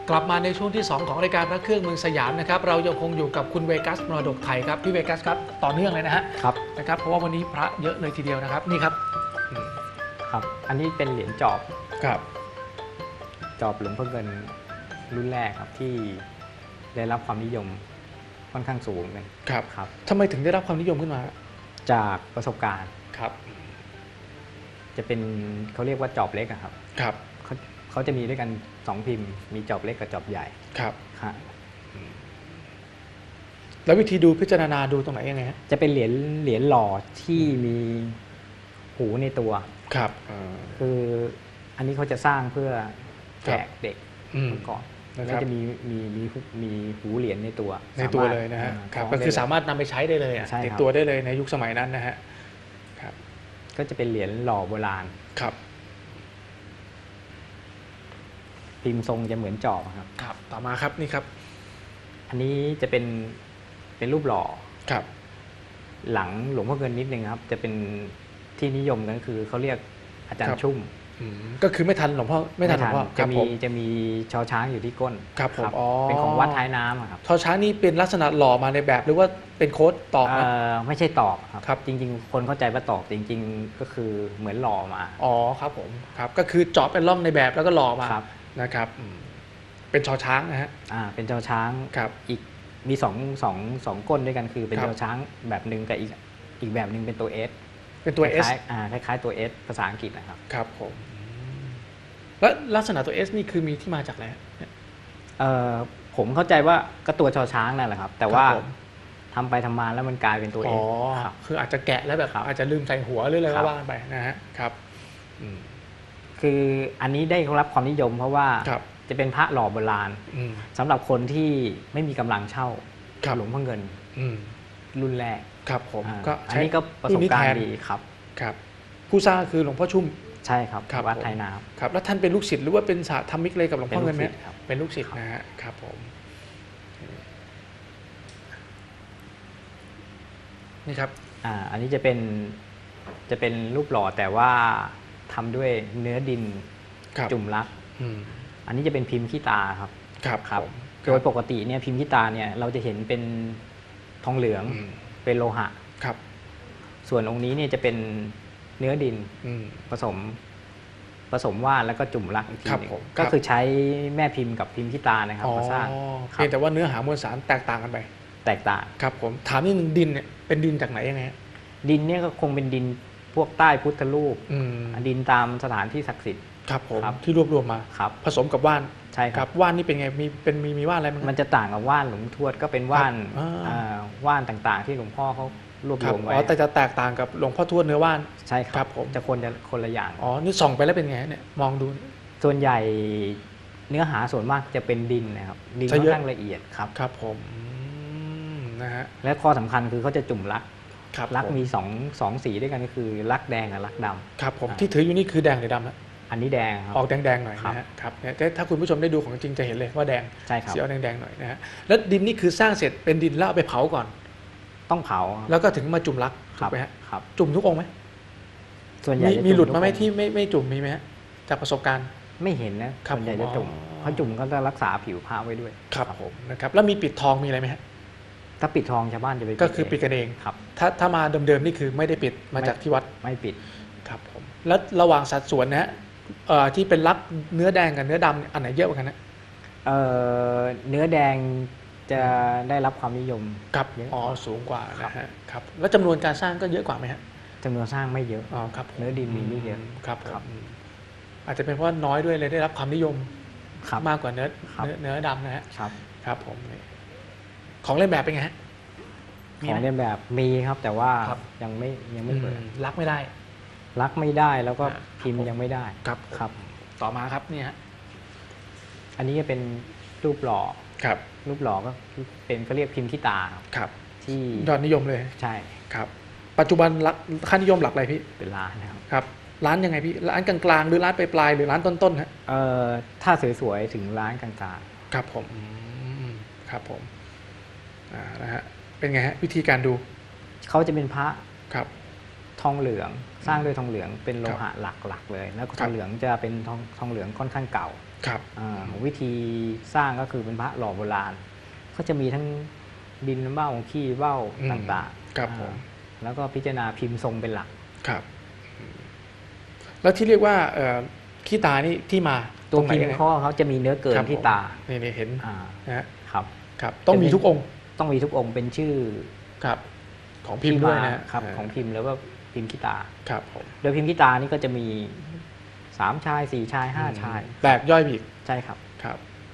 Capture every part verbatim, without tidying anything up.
กลับมาในช่วงที่สองของรายการพระเครื่องเมืองสยามนะครับเรายังคงอยู่กับคุณเวกัสมรดกไทยครับพี่เวกัสครับต่อเนื่องเลยนะฮะครับนะครับเพราะว่าวันนี้พระเยอะเลยทีเดียวนะครับนี่ครับครับอันนี้เป็นเหรียญจอบครับจอบหลวงพ่อเงินรุ่นแรกครับที่ได้รับความนิยมค่อนข้างสูงเลยครับครับทำไมถึงได้รับความนิยมขึ้นมาจากประสบการณ์ครับจะเป็นเขาเรียกว่าจอบเล็กครับครับเขาเขาจะมีด้วยกันสองพิมพ์มีจอบเล็กกับจอบใหญ่ครับครับแล้ววิธีดูพิจารณาดูตรงไหนยังไงฮะจะเป็นเหรียญเหรียญหล่อที่มีหูในตัวครับคืออันนี้เขาจะสร้างเพื่อแจกเด็กก่อนแล้วจะมีมีมีมีหูเหรียญในตัวในตัวเลยนะฮะครับก็คือสามารถนำไปใช้ได้เลยติดตัวได้เลยในยุคสมัยนั้นนะฮะครับก็จะเป็นเหรียญหล่อโบราณครับพิมพ์ทรงจะเหมือนจอบครับครับต่อมาครับนี่ครับอันนี้จะเป็นเป็นรูปหล่อครับหลังหลวงพ่อเงินนิดนึงครับจะเป็นที่นิยมกันก็คือเขาเรียกอาจารย์ชุ่มก็คือไม่ทันหลวงพ่อไม่ทันหลวงพ่อจะมีจะมีชอช้างอยู่ที่ก้นครับผมเป็นของวัดท้ายน้ำครับชอช้างนี่เป็นลักษณะหล่อมาในแบบหรือว่าเป็นโค้ดตอกนะไม่ใช่ตอกครับครับจริงๆคนเข้าใจว่าตอกจริงๆก็คือเหมือนหล่อมาอ๋อครับผมครับก็คือเจาะเป็นร่องในแบบแล้วก็หล่อมานะครับเป็นชอช้างนะฮะอ่าเป็นชอช้างครับอีกมีสองสองสองก้นด้วยกันคือเป็นชอช้างแบบหนึ่งกับอีกอีกแบบหนึ่งเป็นตัวเอสเป็นตัวเอสอ่าคล้ายๆตัวเอสภาษาอังกฤษนะครับครับผมแล้วลักษณะตัวเอสนี่คือมีที่มาจากอะไรเอ่อผมเข้าใจว่าก็ตัวชอช้างนั่นแหละครับแต่ว่าทำไปทำมาแล้วมันกลายเป็นตัวเอสคืออาจจะแกะแล้วแบบอาจจะลืมใส่หัวหรืออะไรก็ว่าไปนะฮะครับคืออันนี้ได้รับความนิยมเพราะว่าจะเป็นพระหล่อโบราณสำหรับคนที่ไม่มีกำลังเช่าหลวงพ่อเงินรุ่นแรกครับผมก็อันนี้ก็ประสบการณ์ดีครับครับผู้สร้างคือหลวงพ่อชุ่มใช่ครับวัดไทยน้ำครับแล้วท่านเป็นลูกศิษย์หรือว่าเป็นสาธมิกเลยกับหลวงพ่อเงินไหมเป็นลูกศิษย์นะฮะครับผมนี่ครับอ่าอันนี้จะเป็นจะเป็นรูปหล่อแต่ว่าทำด้วยเนื้อดินจุ่มลักอันนี้จะเป็นพิมพ์ขี้ตาครับครับครับโดยปกติเนี่ยพิมพ์ขี้ตาเนี่ยเราจะเห็นเป็นทองเหลืองเป็นโลหะครับส่วนองค์นี้เนี่ยจะเป็นเนื้อดินผสมผสมว่านแล้วก็จุ่มลักอีกทีนึงก็คือใช้แม่พิมพ์กับพิมพ์ขี้ตานะครับมาสร้างเพียงแต่ว่าเนื้อหามวลสารแตกต่างกันไปแตกต่างครับผมถามนิดนึงดินเนี่ยเป็นดินจากไหนยังไงดินเนี่ยก็คงเป็นดินพวกใต้พุทธรูปดินตามสถานที่ศักดิ์สิทธิ์ครับผมที่รวบรวมมาครับผสมกับว่านใช่ครับว่านนี่เป็นไงมีเป็นมีมีว่านอะไรมันจะต่างกับว่านหลวงทวดก็เป็นว่านว่านต่างๆที่หลวงพ่อเขารวบรวมไว้อ๋อแต่จะแตกต่างกับหลวงพ่อทวดเนื้อว่านใช่ครับผมจะคนจะคนละอย่างอ๋อนี่ส่องไปแล้วเป็นไงเนี่ยมองดูส่วนใหญ่เนื้อหาส่วนมากจะเป็นดินนะครับดินค่อนข้างละเอียดครับครับผมนะฮะและข้อสำคัญคือเขาจะจุ่มลักลักมีสองสองสีด้วยกันก็คือลักแดงกับลักดำครับผมที่ถืออยู่นี่คือแดงหรือดำนะอันนี้แดงครับออกแดงๆหน่อยนะฮะครับเนี่ยถ้าคุณผู้ชมได้ดูของจริงจะเห็นเลยว่าแดงใช่ครับสีออกแดงๆหน่อยนะฮะแล้วดินนี่คือสร้างเสร็จเป็นดินแล้วเอาไปเผาก่อนต้องเผาแล้วก็ถึงมาจุ่มลักถูกไหมฮะครับจุ่มทุกองค์ไหมส่วนใหญ่มีหลุดมาไหมที่ไม่ไม่จุ่มมีไหมฮะจากประสบการณ์ไม่เห็นนะส่วนใหญ่จะจุ่มเพราะจุ่มก็จะรักษาผิวผ้าไว้ด้วยครับผมนะครับแล้วมีปิดทองมีอะไรไหมฮะถ้าปิดทองชาวบ้านจะไปก็คือปิดกันเองครับถ้าถ้ามาเดิมๆนี่คือไม่ได้ปิดมาจากที่วัดไม่ปิดครับผมแล้วระหว่างสัดส่วนนะฮะที่เป็นลักเนื้อแดงกับเนื้อดำอันไหนเยอะกว่ากันนะเนื้อแดงจะได้รับความนิยมครับอ๋อสูงกว่านะฮะครับแล้วจำนวนการสร้างก็เยอะกว่าไหมฮะจำนวนสร้างไม่เยอะอ๋อครับเนื้อดินมีไม่เยอะครับครับอาจจะเป็นเพราะน้อยด้วยเลยได้รับความนิยมมากกว่าเนื้อเนื้อดำนะฮะครับครับผมของเล่นแบบเป็นไงฮะของเล่นแบบมีครับแต่ว่ายังไม่ยังไม่เปิดลักไม่ได้ลักไม่ได้แล้วก็พิมพ์ยังไม่ได้ครับครับต่อมาครับนี่ฮะอันนี้จะเป็นรูปหล่อครับรูปหล่อก็เป็นเขาเรียกพิมพ์ขี้ตาครับที่ยอดนิยมเลยใช่ครับปัจจุบันค่านิยมหลักอะไรพี่เป็นล้านนะครับครับร้านยังไงพี่ร้านกลางๆหรือร้านปลายๆหรือร้านต้นๆฮะเอ่อถ้าสวยๆถึงร้านกลางๆครับผมครับผมอ่านะฮะเป็นไงฮะวิธีการดูเขาจะเป็นพระครับทองเหลืองสร้างด้วยทองเหลืองเป็นโลหะหลักๆเลยแล้วทองเหลืองจะเป็นทองทองเหลืองค่อนข้างเก่าครับวิธีสร้างก็คือเป็นพระหล่อโบราณก็จะมีทั้งดินเบ้าขี้เบ้าต่างๆครับผมแล้วก็พิจารณาพิมพ์ทรงเป็นหลักครับแล้วที่เรียกว่าขี้ตานี่ที่มาตัวพิมพ์ข้อเขาจะมีเนื้อเกินที่ตานี่เห็นนะครับครับต้องมีทุกองค์ต้องมีทุกองค์เป็นชื่อครับของพิมพ์ด้วยนะครับของพิมพ์แล้วก็พิมพ์ขี้ตาครับผมโดยพิมพ์ขี้ตานี่ก็จะมีสามชายสี่ชายห้าชายแตกย่อยอีกใช่ครับครับ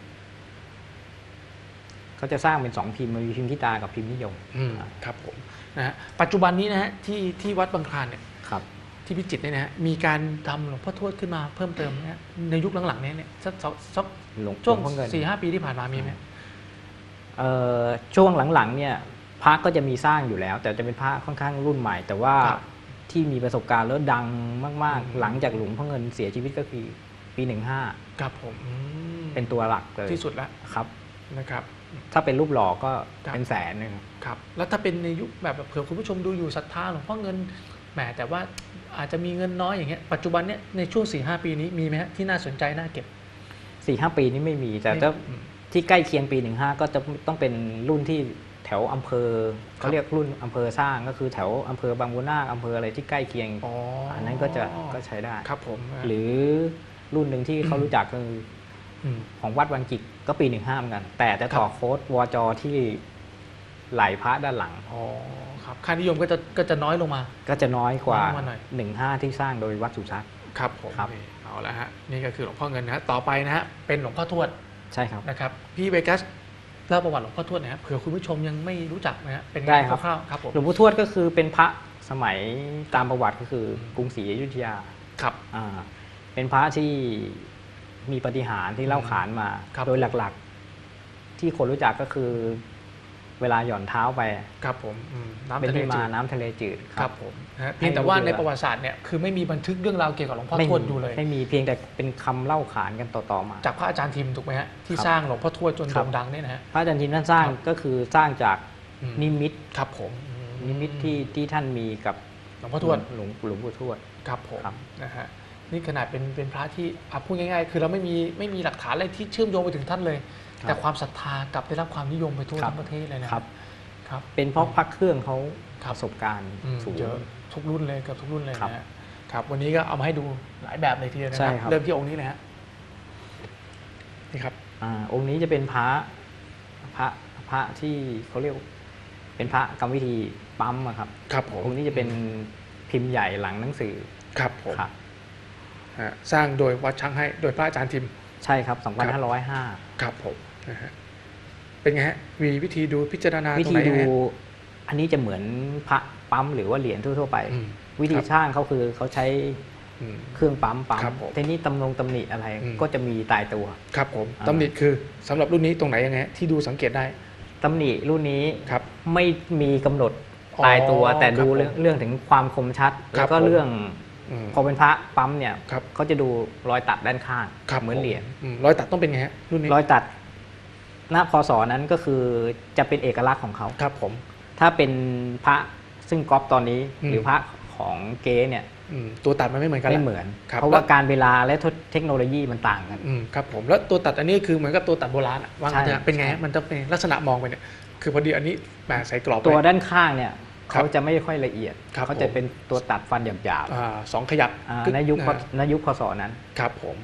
เขาจะสร้างเป็นสองพิมพ์มีพิมพ์ขี้ตากับพิมพ์นิยมครับผมนะฮะปัจจุบันนี้นะฮะที่ที่วัดบางคลานเนี่ยครับที่พิจิตรเนี่ยนะฮะมีการทำหลวงพ่อทวดขึ้นมาเพิ่มเติมนะฮะในยุคหลังๆนี้เนี่ยสักสักช่วงสี่ห้าปีที่ผ่านมามีไหมช่วงหลังๆเนี่ยพระก็จะมีสร้างอยู่แล้วแต่จะเป็นพระค่อนข้างรุ่นใหม่แต่ว่าที่มีประสบการณ์แล้วดังมากๆหลังจากหลวงพ่อเงินเสียชีวิตก็คือปีหนึ่งห้าครับผมเป็นตัวหลักเลยที่สุดแล้วครับนะครับถ้าเป็นรูปหล่อก็เป็นแสนนึงครับแล้วถ้าเป็นในยุคแบบเผื่อคุณผู้ชมดูอยู่ศรัทธาหลวงพ่อเงินแหมแต่ว่าอาจจะมีเงินน้อยอย่างเงี้ยปัจจุบันเนี้ยในช่วง สี่ห้า ปีนี้มีไหมฮะที่น่าสนใจน่าเก็บสี่ห้า ปีนี้ไม่มีแต่ถ้าที่ใกล้เคียงปีหนึ่งห้าก็จะต้องเป็นรุ่นที่แถวอำเภอเขาเรียกรุ่นอำเภอสร้างก็คือแถวอำเภอบางบัวนาคอำเภออะไรที่ใกล้เคียงอันนั้นก็จะก็ใช้ได้ครับผมหรือรุ่นหนึ่งที่เขารู้จักคือของวัดวังจิกก็ปีหนึ่งห้าเหมือนกันแต่จะต่อโค้ดวจที่ไหลพระด้านหลังอ๋อครับค่านิยมก็จะก็จะน้อยลงมาก็จะน้อยกว่าหนึ่งห้าที่สร้างโดยวัดสุทัศน์ครับผมเอาละฮะนี่ก็คือหลวงพ่อเงินนะต่อไปนะฮะเป็นหลวงพ่อทวดใช่ครับนะครับพี่เวกัสเล่าประวัติหลวงพ่อทวดนะครับเผื่อคุณผู้ชมยังไม่รู้จักนะฮะเป็นไงคร่าวๆครับผมหลวงพ่อทวดก็คือเป็นพระสมัยตามประวัติก็คือกรุงศรีอยุธยาครับอ่าเป็นพระที่มีปาฏิหาริย์ที่เล่าขานมาโดยหลักๆที่คนรู้จักก็คือเวลาหย่อนเท้าไปครับผมเป็นที่มาน้ำทะเลจืดครับผมเพียงแต่ว่าในประวัติศาสตร์เนี่ยคือไม่มีบันทึกเรื่องราวเกี่ยวกับหลวงพ่อทวดอยู่เลยไม่มีเพียงแต่เป็นคำเล่าขานกันต่อๆมาจากพระอาจารย์ทิมถูกไหมฮะที่สร้างหลวงพ่อทวดจนโด่งดังเนี่ยนะฮะพระอาจารย์ทิมท่านสร้างก็คือสร้างจากนิมิตครับผมนิมิตที่ที่ท่านมีกับหลวงพ่อทวดหลวงหลวงพ่อทวดครับผมนะฮะนี่ขนาดเป็นเป็นพระที่พูดง่ายๆคือเราไม่มีไม่มีหลักฐานอะไรที่เชื่อมโยงไปถึงท่านเลยแต่ความศรัทธากลับได้รับความนิยมไปทั่วทั้งประเทศเลยนะครับครับเป็นเพราะพระเครื่องเขาประสบการณ์สูงเยอะทุกรุ่นเลยเกือบทุกรุ่นเลยนะครับวันนี้ก็เอามาให้ดูหลายแบบเลยทีเดียวนะครับเริ่มที่องค์นี้นะฮะนี่ครับองค์นี้จะเป็นพระพระพระที่เขาเรียกเป็นพระกรรมวิธีปั๊มครับครับผมองค์นี้จะเป็นพิมพ์ใหญ่หลังหนังสือครับผมสร้างโดยวัดช้างให้โดยพระอาจารย์ทิมใช่ครับสองพันห้าร้อยห้าครับผมนะฮะเป็นไงฮะมีวิธีดูพิจารณาวิธีดูอันนี้จะเหมือนพระปั๊มหรือว่าเหรียญทั่วๆไปวิธีช่างเขาคือเขาใช้เครื่องปั๊มปั๊มทีนี้ตำนงตำหนิอะไรก็จะมีตายตัวครับผมตำหนิคือสำหรับรุ่นนี้ตรงไหนยังไงที่ดูสังเกตได้ตำหนิรุ่นนี้ไม่มีกำหนดตายตัวแต่ดูเรื่องถึงความคมชัดแล้วก็เรื่องพอเป็นพระปั๊มเนี่ยเขาจะดูรอยตัดด้านข้างเหมือนเหรียญรอยตัดต้องเป็นไงฮะรุ่นนี้รอยตัดหน้าพศนั้นก็คือจะเป็นเอกลักษณ์ของเขาครับผมถ้าเป็นพระซึ่งก๊อปตอนนี้หรือพระของเก๊เนี่ยตัวตัดมันไม่เหมือนกันไม่เหมือนเพราะว่าการเวลาและเทคโนโลยีมันต่างกันครับผมแล้วตัวตัดอันนี้คือเหมือนกับตัวตัดโบราณว่างั้นเป็นไงมันจะเป็นลักษณะมองไปเนี่ยคือพอดีอันนี้แบบใส่กรอบตัวด้านข้างเนี่ยเขาจะไม่ค่อยละเอียดเขาจะเป็นตัวตัดฟันหยาบๆสองขยับในยุคในยุคพศนั้นครับผม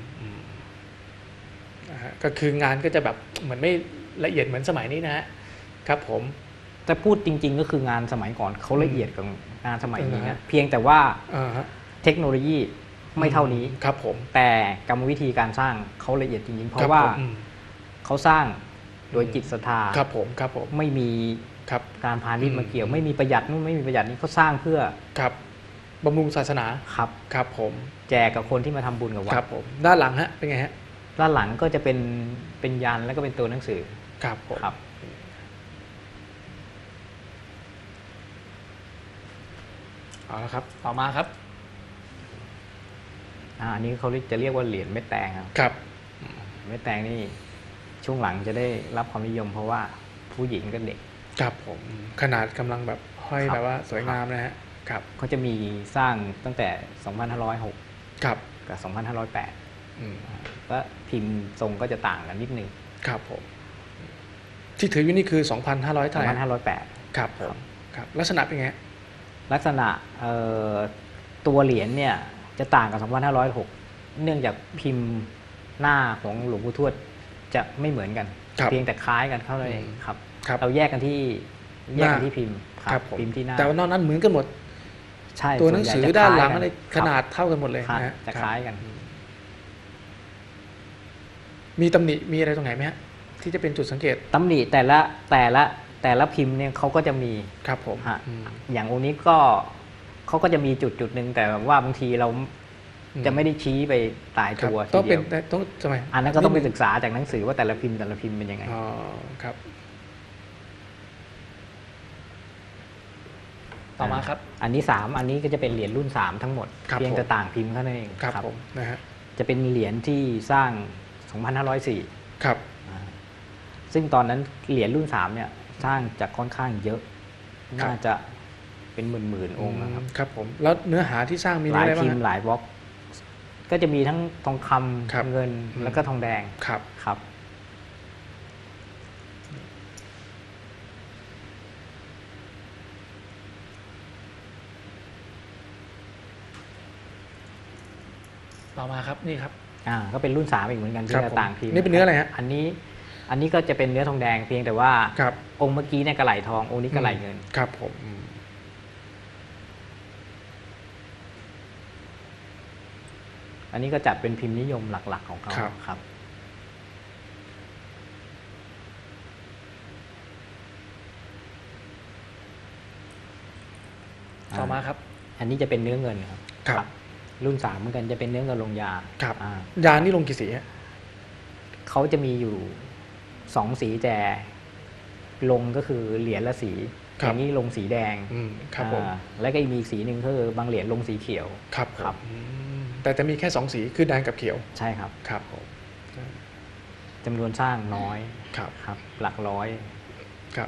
ก็คืองานก็จะแบบเหมือนไม่ละเอียดเหมือนสมัยนี้นะฮะครับผมแต่พูดจริงๆก็คืองานสมัยก่อนเขาละเอียดกว่างานสมัยนี้นะเพียงแต่ว่าเทคโนโลยีไม่เท่านี้ครับผมแต่กรรมวิธีการสร้างเขาละเอียดจริงๆเพราะว่าเขาสร้างโดยจิตศรัทธาครับผมครับผมไม่มีการพาณิชย์มาเกี่ยวไม่มีประหยัดนู่นไม่มีประหยัดนี้เขาสร้างเพื่อครับบำรุงศาสนาครับครับผมแจกกับคนที่มาทำบุญกับวัดครับผมด้านหลังฮะเป็นไงฮะด้านหลังก็จะเป็นเป็นยันแล้วก็เป็นตัวหนังสือครับผมครับเอาละครับต่อมาครับอันนี้เขาจะเรียกว่าเหรียญเม็ดแตงครับครับเม็ดแตงนี่ช่วงหลังจะได้รับความนิยมเพราะว่าผู้หญิงกับเด็กครับผมขนาดกำลังแบบห้อยแบบว่าสวยงามนะฮะครับเขาจะมีสร้างตั้งแต่สองพันห้าร้อยหกครับกับสองพันห้าร้อยแปดอืมก็พิมพ์ทรงก็จะต่างกันนิดนึงครับผมที่ถืออยู่นี่คือ สองพันห้าร้อย เท่าไหร่สองพันห้าร้อยแปดครับผมครับลักษณะเป็นไงลักษณะเอ่อตัวเหรียญเนี่ยจะต่างกับ สองพันห้าร้อยหก เนื่องจากพิมพ์หน้าของหลวงปู่ทวดจะไม่เหมือนกันครับเพียงแต่คล้ายกันเท่านั้นเองอืมครับครับเราแยกกันที่แยกกันหน้าที่พิมพ์คครัรับบ ผมพิมพ์ที่หน้าแต่ว่านอกนั้นเหมือนกันหมดใช่ตัวหนังสือส่วใญ่จะด้านคหล้ลัยงกัอะไรคขรับนาดเท่ากันหมดเลยครับนะฮะจะคล้ายกันอืมมีตำหนิมีอะไรตรงไหนไหมฮะที่จะเป็นจุดสังเกตตำหนิแต่ละแต่ละแต่ละพิมพ์เนี่ยเขาก็จะมีครับผมฮะอืมอย่างองค์นี้ก็เขาก็จะมีจุดจุดหนึ่งแต่ว่าบางทีเราอืมจะไม่ได้ชี้ไปตายครับตัวทีต้องเดีเป็นยวต้องทำไมอันนั้นก็ต้องไปดหศึกษาจากหนังสือว่าแต่ละพิมพ์แต่ละพิมพ์เป็นยังไงอ๋อครับ ต่อมาครับอันนี้สามอันนี้ก็จะเป็นเหรียญรุ่นสามทั้งหมดครับเพียงแต่ผมต่างพิมพ์เท่านั้นเองครับผมนะฮะจะเป็นเหรียญที่สร้าง สองพันห้าร้อยสี่ครับอ่าซึ่งตอนนั้นเหรียญรุ่นสามเนี่ยสร้างจากค่อนข้างเยอะครับน่าจะเป็นหมื่นๆองค์นะครับครับผมแล้วเนื้อหาที่สร้างมีหเนื้อลายอะไรบ้าพิงมพ์ฮะหลายบล็อก ก็จะมีทั้งทองคครับำเงินอืมแล้วก็ทองแดงครับครับต่อมาครับนี่ครับอ่าก็เป็นรุ่นสามอีกเหมือนกันครัที่บจะผมต่างพิมพ์นี่เป็นเนื้ออะไรฮะอันนี้อันนี้ก็จะเป็นเนื้อทองแดงเพียงแต่ว่าครับองค์เมื่อกี้เนี่ยกระไหลทององค์นี้กระไหลเงินครับผมอืมอันนี้ก็จัดเป็นพิมพ์นิยมหลักๆของเขาครับครับต่อมาครับอันนี้จะเป็นเนื้อเงินครับครับรุ่นสามเหมือนกันจะเป็นเนื้อเงินลงยาครับอ่ายานี่ลงกี่สีฮะเขาจะมีอยู่สองสีแจลงก็คือเหรียญละสีอย่างนี้ลงสีแดงอืมครับผมอ่าแล้วก็มีอีกสีหนึ่งคือบางเหรียญลงสีเขียวครับครับผมอืมแต่จะมีแค่สองสีคือแดงกับเขียวใช่ครับครับผมจำนวนสร้างน้อยครับครับ หลักร้อยครับ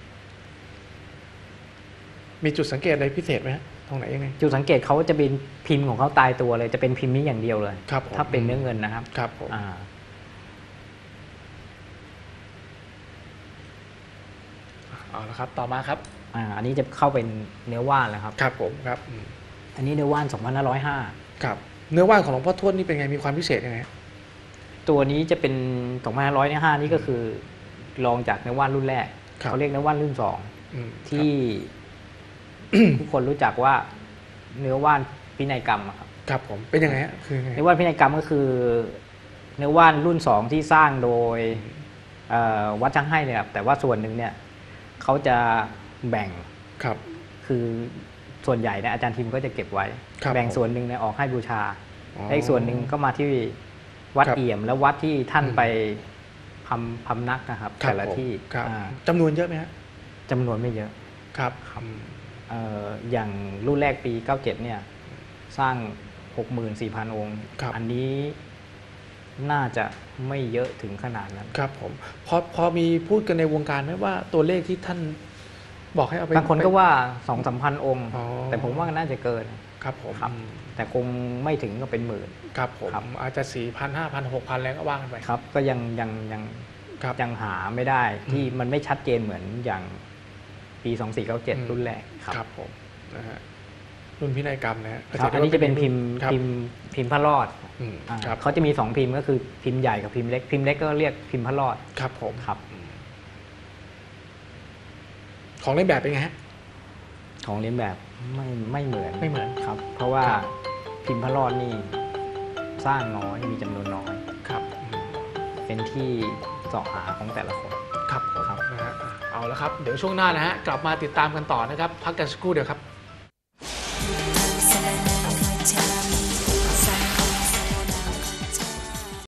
มีจุดสังเกตอะไรพิเศษไหมฮะตรงไหนยังไงจุดสังเกตเขาจะเป็นพิมพ์ของเขาตายตัวเลยจะเป็นพิมพ์นี้อย่างเดียวเลยครับผมถ้าเป็นเนื้อเงินนะครับครับผมอ่าเอาละครับต่อมาครับอ่าอันนี้จะเข้าเป็นเนื้อว่านแล้วครับครับผมครับอืมอันนี้เนื้อว่านสองพันห้าร้อยห้าครับ เนื้อว่านของหลวงพ่อทวดนี่เป็นไงมีความพิเศษยังไงฮะตัวนี้จะเป็นสองพันห้าร้อยห้านี่ก็คือรองจากเนื้อว่านรุ่นแรกครับเขาเรียกเนื้อว่านรุ่นสองอืมที่ ทุกคนรู้จักว่าเนื้อว่านพินัยกรรมอะครับครับผมเป็นยังไงฮะคือยังไงเนื้อว่านพินัยกรรมก็คือ เนื้อว่านรุ่นสองที่สร้างโดยเอ่อวัดช่างให้เนี่ยครับแต่ว่าส่วนหนึ่งเนี่ยเขาจะแบ่งครับคือส่วนใหญ่เนี่ยอาจารย์ทิมก็จะเก็บไว้ครับแบ่งผมส่วนหนึ่งเนี่ยออกให้บูชาอ๋อและอีกส่วนหนึ่งก็มาที่วัดครับเอี่ยม และวัดที่ท่านอืมไปพำพำนักนะครับครับแต่ละผมที่ครับอ่าจำนวนเยอะไหมฮะจำนวนไม่เยอะครับอืมเอ่ออย่างรุ่นแรกปีเก้าเจ็ดเนี่ยสร้าง หกหมื่นสี่พัน องค์ครับอันนี้น่าจะไม่เยอะถึงขนาดนั้นครับผมพอพอมีพูดกันในวงการไหมว่าตัวเลขที่ท่านบอกให้เอาไปบางคนก็ไปว่าสองสามพันองค์อ๋อแต่ผมว่าน่าจะเกินครับผมครับอืมแต่คงไม่ถึงก็เป็นหมื่นครับผมครับอาจจะสี่พันห้าพันหกพันแล้วก็ว่างกันไปครับ ก็ยังยังยังครับยังหาไม่ได้ที่อืมมันไม่ชัดเจนเหมือนอย่างปีสองสี่เก้าเจ็ดอืมรุ่นแรกครับครับผมนะฮะรุ่นพินัยกรรมนะฮะครับอันนี้จะเป็นพิมพ์ครับพิมพ์พิมพ์พระรอดอืมอ่าครับเขาจะมีสองพิมพ์ก็คือพิมพ์ใหญ่กับพิมพ์เล็กพิมพ์เล็กก็เรียกพิมพ์พระรอดครับผมครับอืมของเล่นแบบเป็นไงฮะของเลียนแบบไม่ไม่เหมือนไม่เหมือนครับ เพราะว่าครับพิมพ์พระรอดนี่สร้างน้อยมีจำนวนน้อยครับอืมเป็นที่เสาะหาของแต่ละคนครับผมนะฮะเอาละครับ เดี๋ยวช่วงหน้านะฮะกลับมาติดตามกันต่อนะครับ พักกันสักครู่เดียวครับ